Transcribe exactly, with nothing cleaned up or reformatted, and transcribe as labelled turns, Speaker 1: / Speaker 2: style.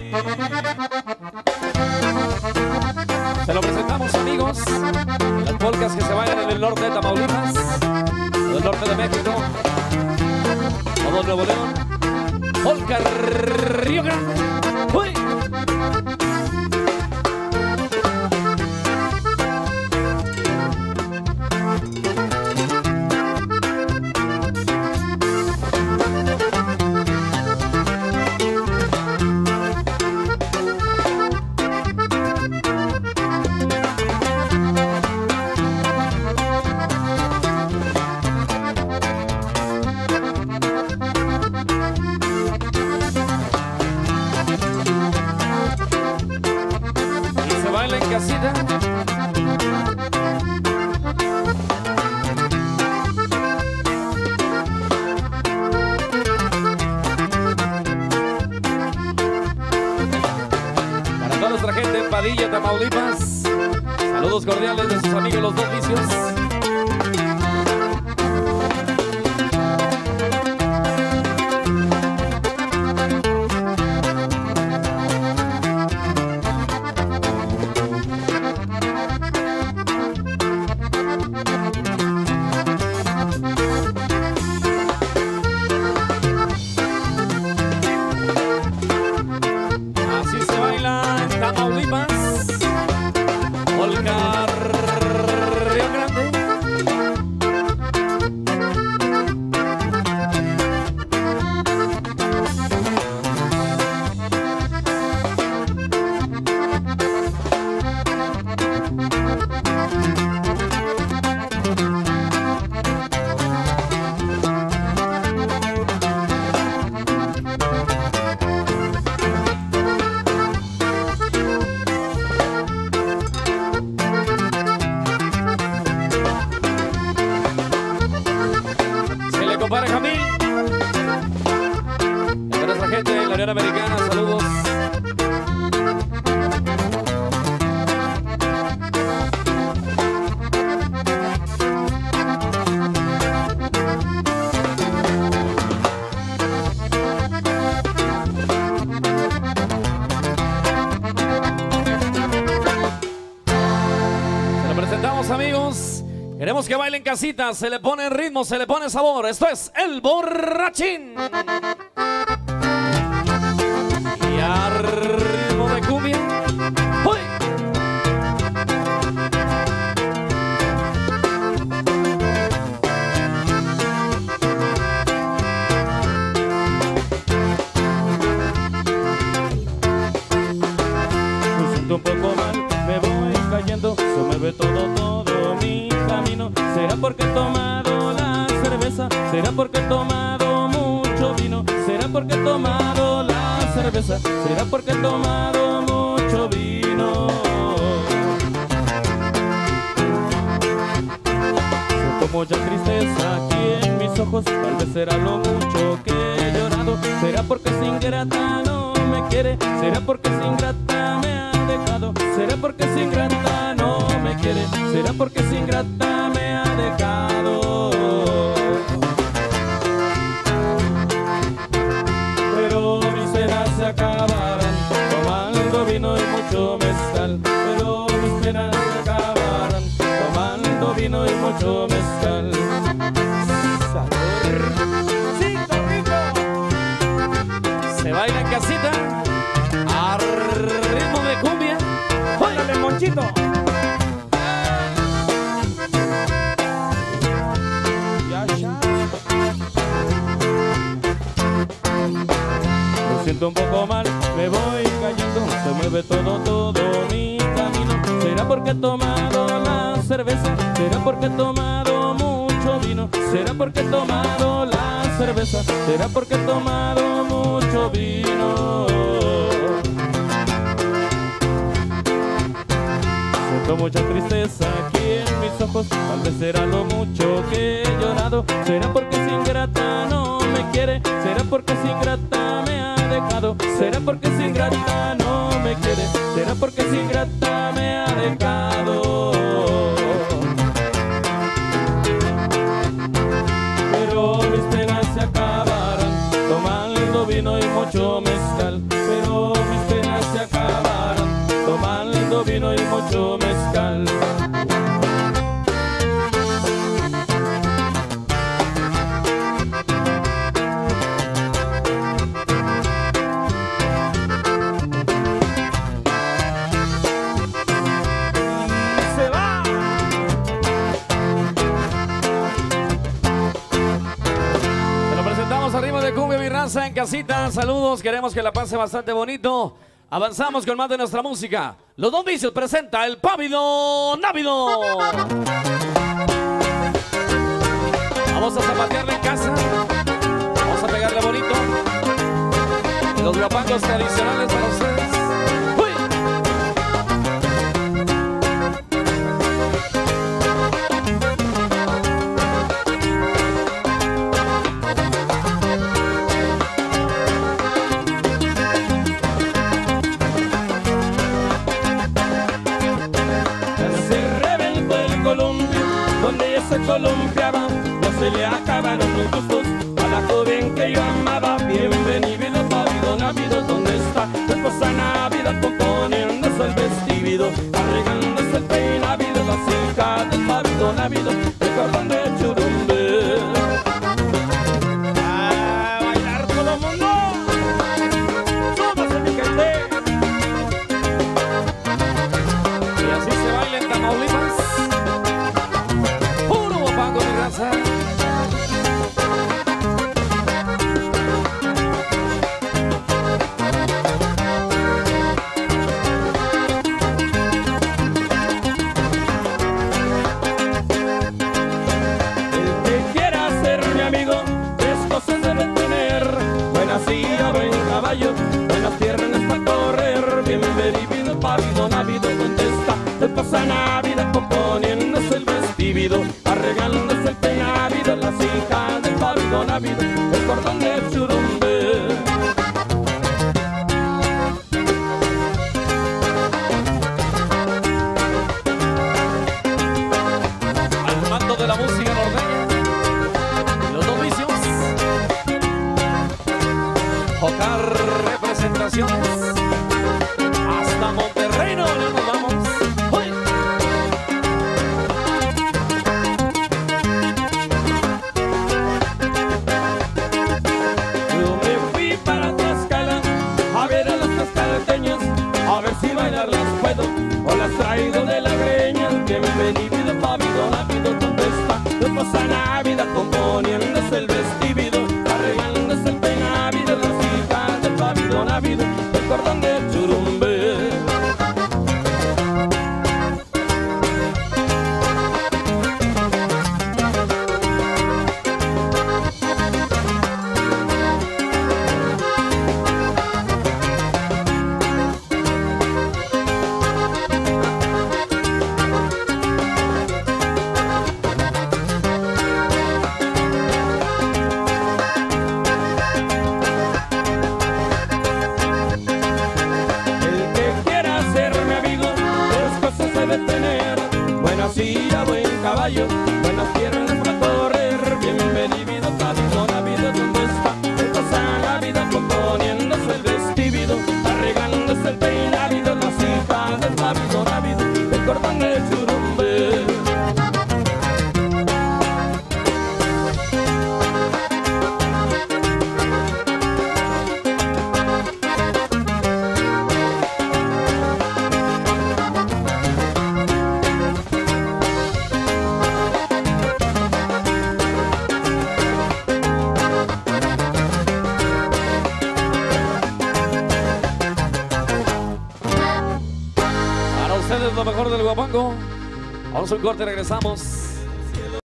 Speaker 1: Se lo presentamos, amigos. Las polcas que se bailan en el norte de Tamaulipas, del norte de México, todo Nuevo León. Polca Río Grande. ¡Uy! Baila en casita. Para toda nuestra gente en Padilla, Tamaulipas, saludos cordiales de sus amigos los dos vicios. Tamaulipas, Polca Río Grande. Compadre Jamil, de nuestra gente en la Unión Americana, saludos. Se lo presentamos, amigos. Queremos que bailen casita, se le pone ritmo, se le pone sabor. Esto es El Borrachín. Y a ritmo de cumbia. ¡Uy!
Speaker 2: Me siento un poco mal, me voy cayendo, se me ve todo, todo mi camino. ¿Será porque he tomado la cerveza? ¿Será porque he tomado mucho vino? ¿Será porque he tomado la cerveza? ¿Será porque he tomado mucho vino? Siento mucha tristeza aquí en mis ojos, tal vez será lo mucho que he llorado. ¿Será porque es ingrata no me quiere? ¿Será porque es ingrata me ha dejado? ¿Será porque es ingrata no me quiere? ¿Será porque es ingrata me ha dejado? Pero mis penas se acabarán tomando vino y mucho mezcal. Pero mis penas se acabarán tomando vino y mucho mezcal.
Speaker 1: Se baila en casita, a ritmo de cumbia.
Speaker 2: ¡Óyale, Monchito! Me siento un poco mal, me voy cayendo, se mueve todo, todo mi camino. ¿Será porque he tomado la cerveza? ¿Será porque he tomado mucho vino? ¿Será porque he tomado la cerveza? ¿Será porque he tomado mucho vino? Siento mucha tristeza aquí en mis ojos, tal vez será lo mucho que he llorado. ¿Será porque es ingrata no me quiere? ¿Será porque es ingrata me ha dejado? ¿Será porque es ingrata no me quiere? ¿Será porque es ingrata me ha dejado? Pero mis penas se acabarán tomando vino y mucho mezcal. Pero mis penas
Speaker 1: casita, saludos, queremos que la pase bastante bonito. Avanzamos con más de nuestra música. Los Dos Vicios presenta el Pávido Návido. Vamos a zapatearle en casa. Vamos a pegarle bonito. Los guapangos tradicionales para ustedes. ¡Uy!
Speaker 2: Se reventó el columpio, donde ella se columpiaba. No se le acabaron los gustos a la joven que yo amaba. Bienvenido, Pávido Návido, ¿dónde está? La esposa Navidad componiéndose el vestido, arreglándose el peinavido, las hijas del Pávido Návido, el cordón de churumbe. ¡A bailar todo el mundo! ¡Súbase mi gente!
Speaker 1: Y así se baila en Tamaulipas. Puro guapango de raza.
Speaker 2: Buenas piernas para correr, bienvenido Pávido Návido, ¿dónde está? El pasa Navidad componiéndose el vestido, arreglándose el peinavido, las hijas del Pávido Návido, el cordón de churumbe.
Speaker 1: Al mando de la música norteña, Los Dos Vicios. Jocar representaciones hasta Monterrey, no nos vamos. ¡Uy!
Speaker 2: Yo me fui para Tlaxcala a ver a las tlaxcalteñas, a ver si bailar las puedo o las traigo de la greña. Bienvenido Pávido Návido, ¿dónde está? El pasa Navidad componiéndose el vestido, arreglándose el peinavido, las hijas del Pávido Návido, el cordón de churumbe. Silla, buen caballo, buenas piernas para correr. Bienvenido Pávido Návido, ¿dónde está? El pasa Navidad componiéndose el vestido, arreglándose el peinavido, las hijas del Pávido Návido, el cordón de churumbe.
Speaker 1: Para ustedes lo mejor del guapango. Vamos a un corte, regresamos.